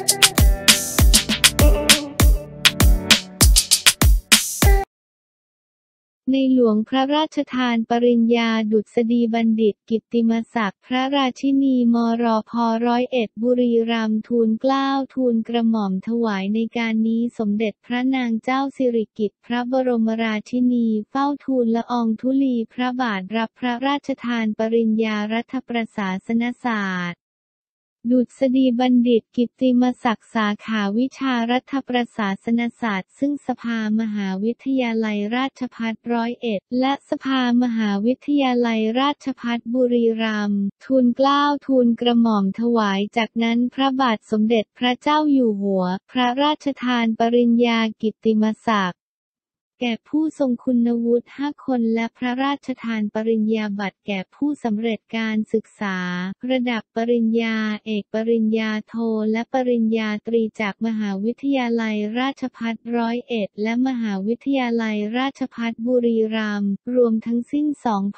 ในหลวงพระราชทานปริญญาดุษฎีบัณฑิตกิตติมศักดิ์พระราชินีมรพ.101 บุรีรัมย์ทูลเกล้าทูลกระหม่อมถวายในการนี้สมเด็จพระนางเจ้าสิริกิติ์พระบรมราชินีเฝ้าทูลละอองธุลีพระบาทรับพระราชทานปริญญารัฐประศาสนศาสตร์ดุษฎีบัณฑิตกิตติมศักดิ์สาขาวิชารัฐประศาสนศาสตร์ซึ่งสภามหาวิทยาลัยราชภัฏ101และสภามหาวิทยาลัยราชภัฏบุรีรัมย์ทูลเกล้าทูลกระหม่อมถวายจากนั้นพระบาทสมเด็จพระเจ้าอยู่หัวพระราชทานปริญญากิตติมศักดิ์แก่ผู้ทรงคุณวุฒิ5 คนและพระราชทานปริญญาบัตรแก่ผู้สำเร็จการศึกษาระดับปริญญาเอกปริญญาโทและปริญญาตรีจากมหาวิทยาลัยราชภัฏ101และมหาวิทยาลัยราชภัฏบุรีรัมย์รวมทั้งสิ้น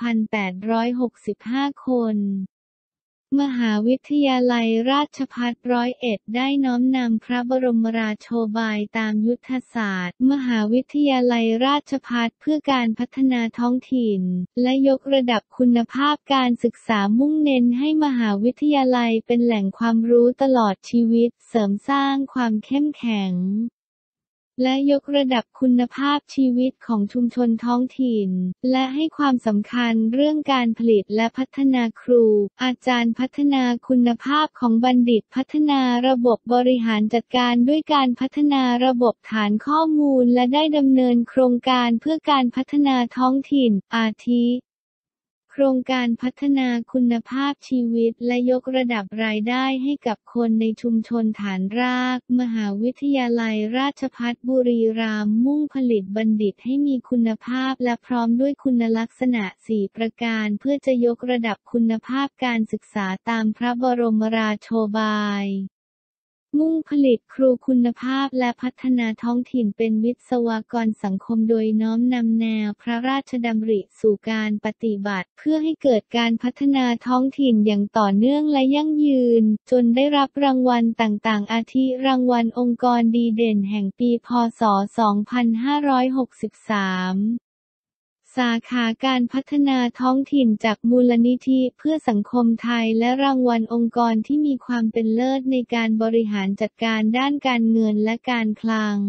2,865 คนมหาวิทยาลัยราชภัฏ101ได้น้อมนำพระบรมราโชบายตามยุทธศาสตร์มหาวิทยาลัยราชภัฏเพื่อการพัฒนาท้องถิ่นและยกระดับคุณภาพการศึกษามุ่งเน้นให้มหาวิทยาลัยเป็นแหล่งความรู้ตลอดชีวิตเสริมสร้างความเข้มแข็งและยกระดับคุณภาพชีวิตของชุมชนท้องถิ่นและให้ความสำคัญเรื่องการผลิตและพัฒนาครูอาจารย์พัฒนาคุณภาพของบัณฑิตพัฒนาระบบบริหารจัดการด้วยการพัฒนาระบบฐานข้อมูลและได้ดำเนินโครงการเพื่อการพัฒนาท้องถิ่นอาทิโครงการพัฒนาคุณภาพชีวิตและยกระดับรายได้ให้กับคนในชุมชนฐานรากมหาวิทยาลัยราชภัฏบุรีรัมย์มุ่งผลิตบัณฑิตให้มีคุณภาพและพร้อมด้วยคุณลักษณะ4 ประการเพื่อจะยกระดับคุณภาพการศึกษาตามพระบรมราโชบายมุ่งผลิตครูคุณภาพและพัฒนาท้องถิ่นเป็นวิศวกรสังคมโดยน้อมนำแนวพระราชดำริสู่การปฏิบัติเพื่อให้เกิดการพัฒนาท้องถิ่นอย่างต่อเนื่องและยั่งยืนจนได้รับรางวัลต่างๆอาทิรางวัลองค์กรดีเด่นแห่งปีพ.ศ. 2563สาขาการพัฒนาท้องถิ่นจากมูลนิธิเพื่อสังคมไทยและรางวัลองค์กรที่มีความเป็นเลิศในการบริหารจัดการด้านการเงินและการคลัง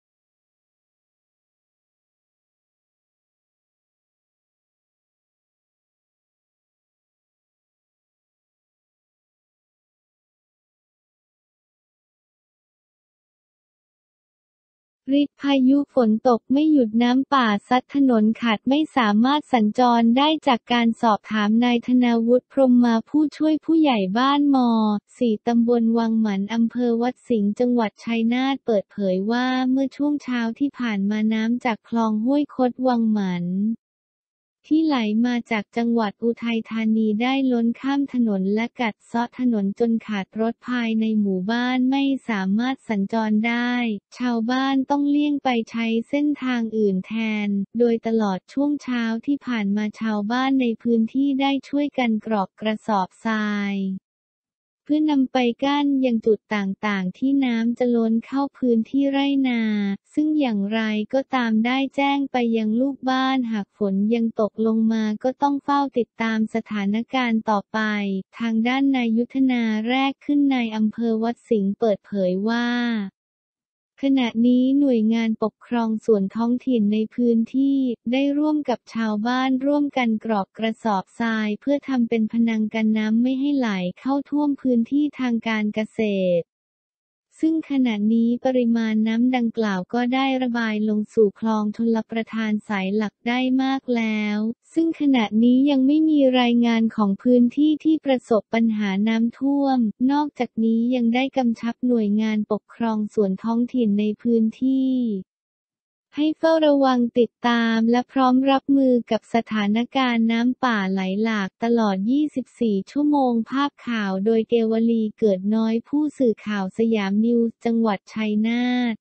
ฤทธิ์พายุฝนตกไม่หยุดน้ำป่าซัดถนนขาดไม่สามารถสัญจรได้จากการสอบถามนายธนาวุฒิพรหมมาผู้ช่วยผู้ใหญ่บ้านม.4 ตำบลวังหมันอำเภอวัดสิงห์จังหวัดชัยนาทเปิดเผยว่าเมื่อช่วงเช้าที่ผ่านมาน้ำจากคลองห้วยคดวังหมันที่ไหลมาจากจังหวัดอุทัยธานีได้ล้นข้ามถนนและกัดเซาะถนนจนขาดรถภายในหมู่บ้านไม่สามารถสัญจรได้ชาวบ้านต้องเลี่ยงไปใช้เส้นทางอื่นแทนโดยตลอดช่วงเช้าที่ผ่านมาชาวบ้านในพื้นที่ได้ช่วยกันกรอกกระสอบทรายเพื่อนำไปกั้นยังจุดต่างๆที่น้ำจะล้นเข้าพื้นที่ไร่นาซึ่งอย่างไรก็ตามได้แจ้งไปยังลูกบ้านหากฝนยังตกลงมาก็ต้องเฝ้าติดตามสถานการณ์ต่อไปทางด้านนายยุทธนาแรกขึ้นในอำเภอวัดสิงห์เปิดเผยว่าขณะนี้หน่วยงานปกครองส่วนท้องถิ่นในพื้นที่ได้ร่วมกับชาวบ้านร่วมกันกรอกกระสอบทรายเพื่อทำเป็นพนังกันน้ำไม่ให้ไหลเข้าท่วมพื้นที่ทางการเกษตรซึ่งขณะนี้ปริมาณน้ำดังกล่าวก็ได้ระบายลงสู่คลองชลประทานสายหลักได้มากแล้วซึ่งขณะนี้ยังไม่มีรายงานของพื้นที่ที่ประสบปัญหาน้ำท่วมนอกจากนี้ยังได้กำชับหน่วยงานปกครองส่วนท้องถิ่นในพื้นที่ให้เฝ้าระวังติดตามและพร้อมรับมือกับสถานการณ์น้ำป่าไหลหลากตลอด 24 ชั่วโมงภาพข่าวโดยเกวลีเกิดน้อยผู้สื่อข่าวสยามนิวส์จังหวัดชัยนาท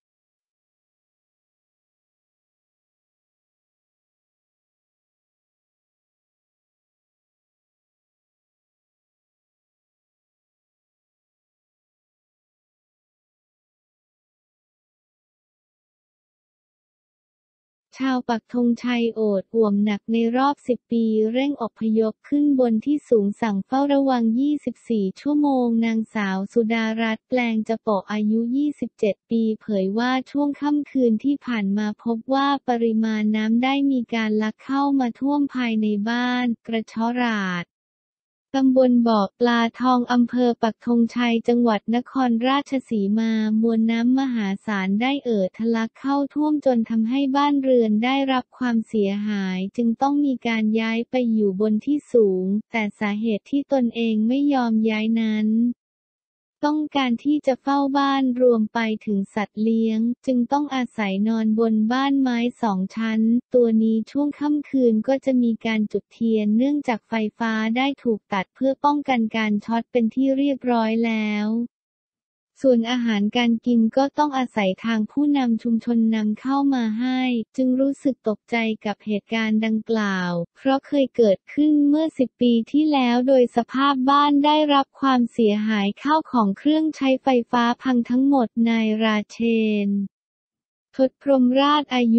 ชาวปักธงชัยโอดอ่วมหนักในรอบ 10 ปีเร่งอพยพขึ้นบนที่สูงสั่งเฝ้าระวัง 24 ชั่วโมงนางสาวสุดารัตน์แปลงจะโปะอายุ 27 ปีเผยว่าช่วงค่ำคืนที่ผ่านมาพบว่าปริมาณน้ำได้มีการลักเข้ามาท่วมภายในบ้านกระเชาะราษฎร์ตำบลบ่อปลาทองอำเภอปักธงชัยจังหวัดนครราชสีมามวลน้ำมหาศาลได้ทะลักเข้าท่วมจนทำให้บ้านเรือนได้รับความเสียหายจึงต้องมีการย้ายไปอยู่บนที่สูงแต่สาเหตุที่ตนเองไม่ยอมย้ายนั้นต้องการที่จะเฝ้าบ้านรวมไปถึงสัตว์เลี้ยงจึงต้องอาศัยนอนบนบ้านไม้2 ชั้นตัวนี้ช่วงค่ำคืนก็จะมีการจุดเทียนเนื่องจากไฟฟ้าได้ถูกตัดเพื่อป้องกันการช็อตเป็นที่เรียบร้อยแล้วส่วนอาหารการกินก็ต้องอาศัยทางผู้นำชุมชนนำเข้ามาให้จึงรู้สึกตกใจกับเหตุการณ์ดังกล่าวเพราะเคยเกิดขึ้นเมื่อ10 ปีที่แล้วโดยสภาพบ้านได้รับความเสียหายข้าวของเครื่องใช้ไฟฟ้าพังทั้งหมดนายราเชนทศพรหมราชอายุ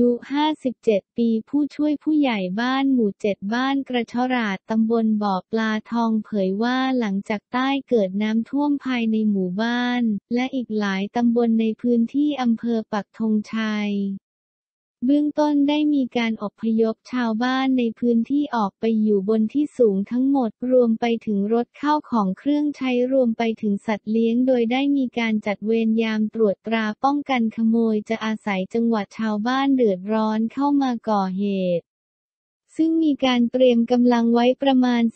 57 ปีผู้ช่วยผู้ใหญ่บ้านหมู่ 7 บ้านกระเชาะราษฎร์ตำบลบ่อปลาทองเผยว่าหลังจากใต้เกิดน้ำท่วมภายในหมู่บ้านและอีกหลายตำบลในพื้นที่อำเภอปักธงชัยเบื้องต้นได้มีการอพยพชาวบ้านในพื้นที่ออกไปอยู่บนที่สูงทั้งหมดรวมไปถึงรถเข้าของเครื่องใช้รวมไปถึงสัตว์เลี้ยงโดยได้มีการจัดเวรยามตรวจตราป้องกันขโมยจะอาศัยจังหวัดชาวบ้านเดือดร้อนเข้ามาก่อเหตุซึ่งมีการเตรียมกำลังไว้ประมาณ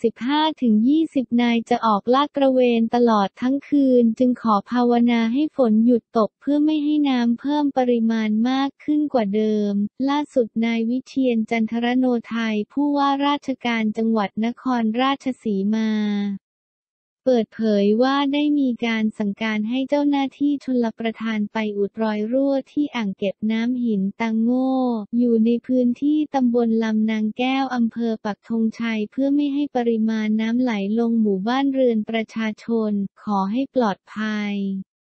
15-20 นายจะออกลาดตระเวนตลอดทั้งคืนจึงขอภาวนาให้ฝนหยุดตกเพื่อไม่ให้น้ำเพิ่มปริมาณมากขึ้นกว่าเดิมล่าสุดนายวิเชียรจันทรโนไทยผู้ว่าราชการจังหวัดนครราชสีมาเปิดเผยว่าได้มีการสั่งการให้เจ้าหน้าที่ชลประทานไปอุดรอยรั่วที่อ่างเก็บน้ำหินตังโง่อยู่ในพื้นที่ตำบลลำนางแก้วอำเภอปักธงชัยเพื่อไม่ให้ปริมาณน้ำไหลลงหมู่บ้านเรือนประชาชนขอให้ปลอดภัย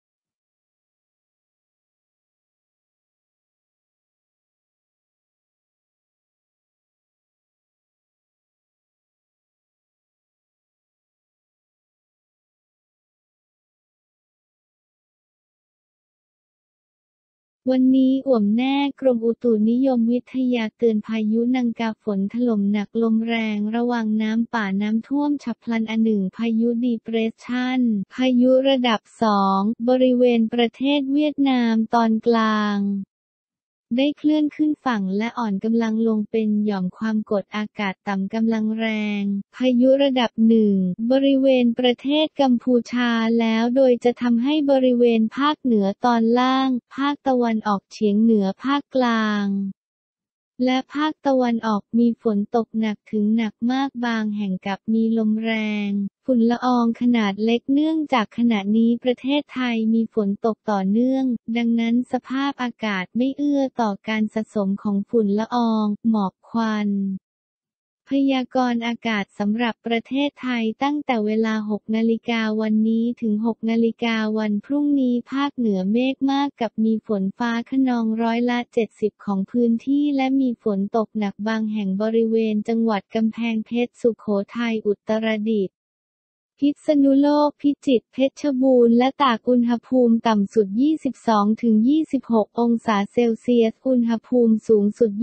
วันนี้อ่วมแน่กรมอุตุนิยมวิทยาเตือนพายุนังกาฝนถล่มหนักลมแรงระวังน้ำป่าน้ำท่วมฉับพลันพายุดีเปรสชั่นพายุระดับ 2 บริเวณประเทศเวียดนามตอนกลางได้เคลื่อนขึ้นฝั่งและอ่อนกำลังลงเป็นหย่อมความกดอากาศต่ำกำลังแรงพายุระดับ 1 บริเวณประเทศกัมพูชาแล้วโดยจะทำให้บริเวณภาคเหนือตอนล่างภาคตะวันออกเฉียงเหนือภาคกลางและภาคตะวันออกมีฝนตกหนักถึงหนักมากบางแห่งกับมีลมแรงฝุ่นละอองขนาดเล็กเนื่องจากขณะนี้ประเทศไทยมีฝนตกต่อเนื่องดังนั้นสภาพอากาศไม่เอื้อต่อการสะสมของฝุ่นละอองหมอกควันพยากรณ์อากาศสำหรับประเทศไทยตั้งแต่เวลา 6 นาฬิกาวันนี้ถึง 6 นาฬิกาวันพรุ่งนี้ภาคเหนือเมฆมากกับมีฝนฟ้าคะนอง70%ของพื้นที่และมีฝนตกหนักบางแห่งบริเวณจังหวัดกำแพงเพชรสุโขทัยอุตรดิตถ์พิษณุโลกพิจิตรเพชรบูรณ์และตากอุณหภูมิต่ำสุด 22-26 องศาเซลเซียสอุณหภูมิสูงสุด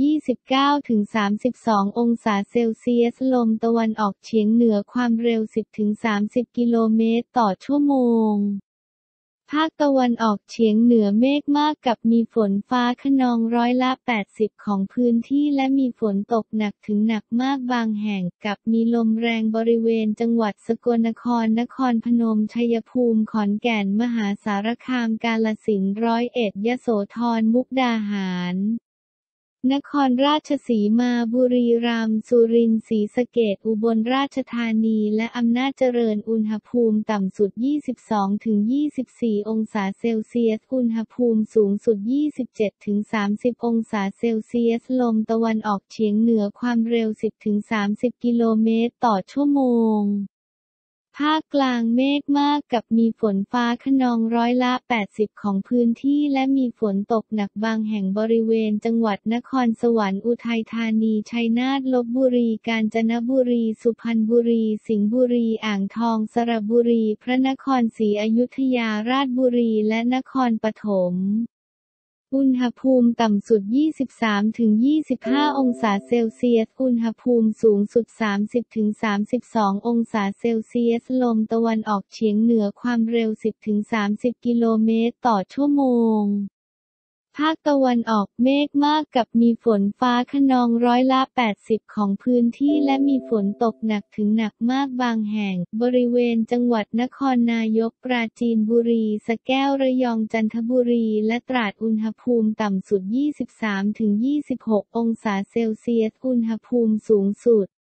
29-32 องศาเซลเซียสลมตะวันออกเฉียงเหนือความเร็ว 10-30 กิโลเมตรต่อชั่วโมงภาคตะวันออกเฉียงเหนือเมฆมากกับมีฝนฟ้าคะนอง80%ของพื้นที่และมีฝนตกหนักถึงหนักมากบางแห่งกับมีลมแรงบริเวณจังหวัดสกลนครนครพนมชัยภูมิขอนแก่นมหาสารคามกาฬสินธุ์101ยโสธรมุกดาหารนครราชสีมาบุรีรัมย์สุรินทร์ศรีสะเกษอุบลราชธานีและอำนาจเจริญอุณหภูมิต่ำสุด 22-24 องศาเซลเซียสอุณหภูมิสูงสุด 27-30 องศาเซลเซียสลมตะวันออกเฉียงเหนือความเร็ว 10-30 กิโลเมตรต่อชั่วโมงภาคกลางเมฆมากกับมีฝนฟ้าคะนองร้อยละ 80 ของพื้นที่และมีฝนตกหนักบางแห่งบริเวณจังหวัดนครสวรรค์อุทัยธานีชัยนาทลพบุรีกาญจนบุรีสุพรรณบุรีสิงห์บุรีอ่างทองสระบุรีพระนครศรีอยุธยาราชบุรีและนครปฐมอุณหภูมิต่ำสุด 23-25 องศาเซลเซียสอุณหภูมิสูงสุด 30-32 องศาเซลเซียสลมตะวันออกเฉียงเหนือความเร็ว 10-30 กิโลเมตรต่อชั่วโมงภาคตะวันออกเมฆมากกับมีฝนฟ้าคะนองร้อยละ 80 ของพื้นที่และมีฝนตกหนักถึงหนักมากบางแห่งบริเวณจังหวัดนครนายกปราจีนบุรีสระแก้วระยองจันทบุรีและตราดอุณหภูมิต่ำสุด 23-26 องศาเซลเซียสอุณหภูมิสูงสุด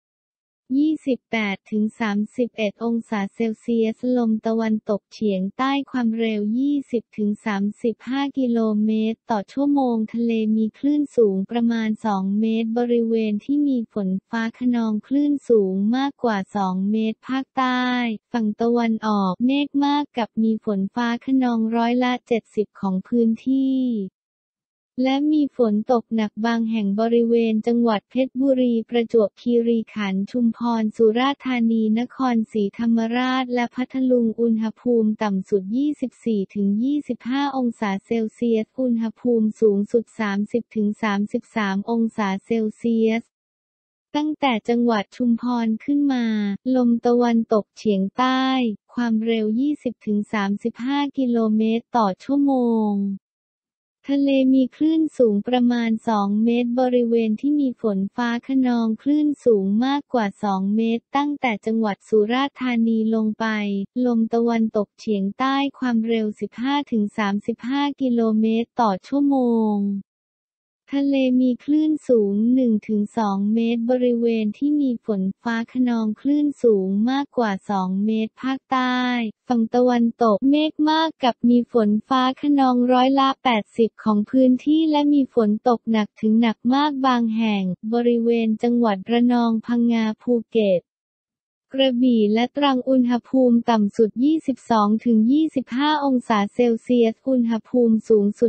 28-31 องศาเซลเซียสลมตะวันตกเฉียงใต้ความเร็ว 20-35 กิโลเมตรต่อชั่วโมงทะเลมีคลื่นสูงประมาณ 2 เมตรบริเวณที่มีฝนฟ้าคะนองคลื่นสูงมากกว่า 2 เมตรภาคใต้ฝั่งตะวันออกเมฆมากกับมีฝนฟ้าคะนองร้อยละ 70 ของพื้นที่และมีฝนตกหนักบางแห่งบริเวณจังหวัดเพชรบุรีประจวบคีรีขันธ์ชุมพรสุราษฎร์ธานีนครศรีธรรมราชและพัทลุงอุณหภูมิต่ำสุด 24-25 องศาเซลเซียสอุณหภูมิสูงสุด 30-33 องศาเซลเซียสตั้งแต่จังหวัดชุมพรขึ้นมาลมตะวันตกเฉียงใต้ความเร็ว 20-35 กิโลเมตรต่อชั่วโมงทะเลมีคลื่นสูงประมาณ 2 เมตรบริเวณที่มีฝนฟ้าคะนองคลื่นสูงมากกว่า 2 เมตรตั้งแต่จังหวัดสุราษฎร์ธานีลงไปลมตะวันตกเฉียงใต้ความเร็ว 15-35 กิโลเมตรต่อชั่วโมงทะเลมีคลื่นสูง 1-2 เมตรบริเวณที่มีฝนฟ้าคะนองคลื่นสูงมากกว่า 2 เมตรภาคใต้ฝั่งตะวันตกเมฆมากกับมีฝนฟ้าคะนองร้อยละ 80 ของพื้นที่และมีฝนตกหนักถึงหนักมากบางแห่งบริเวณจังหวัดระนองพังงาภูเก็ตกระบี่และตรังอุณหภูมิต่ำสุด 22-25 องศาเซลเซียสอุณหภูมิสูงสุด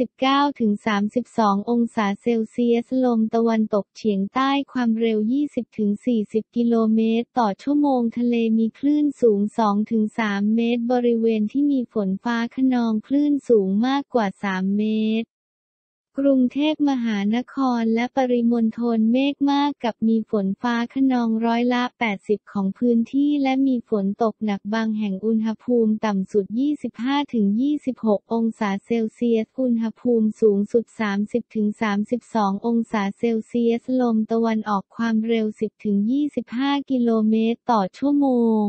29-32 องศาเซลเซียสลมตะวันตกเฉียงใต้ความเร็ว 20-40 กิโลเมตรต่อชั่วโมงทะเลมีคลื่นสูง 2-3 เมตรบริเวณที่มีฝนฟ้าคะนองคลื่นสูงมากกว่า 3 เมตรกรุงเทพมหานครและปริมณฑลเมฆมากกับมีฝนฟ้าคะนองร้อยละ 80 ของพื้นที่และมีฝนตกหนักบางแห่งอุณหภูมิต่ำสุด 25-26 องศาเซลเซียสอุณหภูมิสูงสุด 30-32 องศาเซลเซียสลมตะวันออกความเร็ว 10-25 กิโลเมตรต่อชั่วโมง